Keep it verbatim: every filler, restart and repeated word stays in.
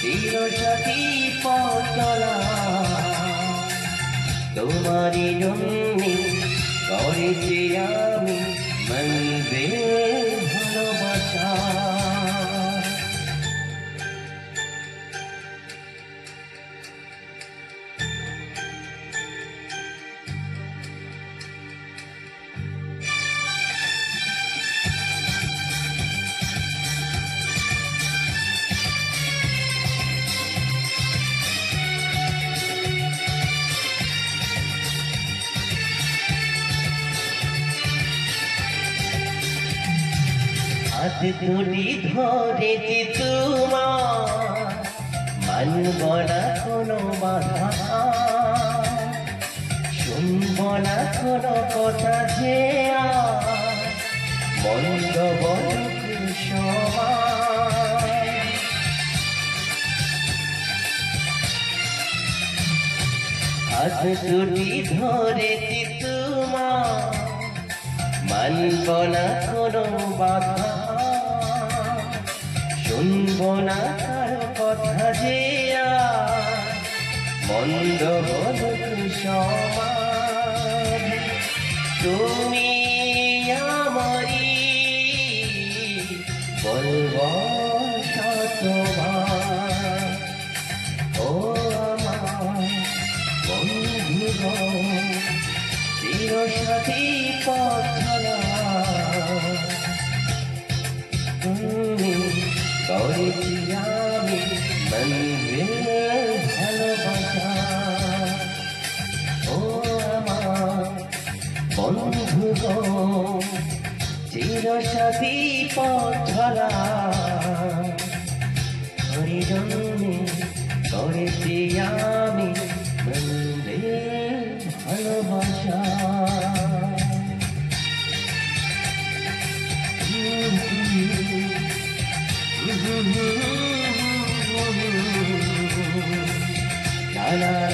চিরসাথী পথ চলা তোমারই জন্যে করেছি আমি মঞ্জিল ভালোবাসা। হাত দুটি ধরেছি তোমার, মানব না কোনো বাধা, শুনব না কোনো কথা যে মন্দ বলুক সবাই। হাত দুটি ধরেছি তোমার, মানব না কোনো বাধা, শুনব না কারো কথা যে মন্দ বলুক সমাজ। তুমি আমারি বলব শতবার, ও আমার বন্ধু চিরসাথী পথ চলা তুমি করেছি আমি মঞ্জিল ভালোবাসা। ও আমার বন্ধু গো চিরসাথী পথ চলা হরি জন্যে করেছি আমি মঞ্জিল ভালোবাসা। La la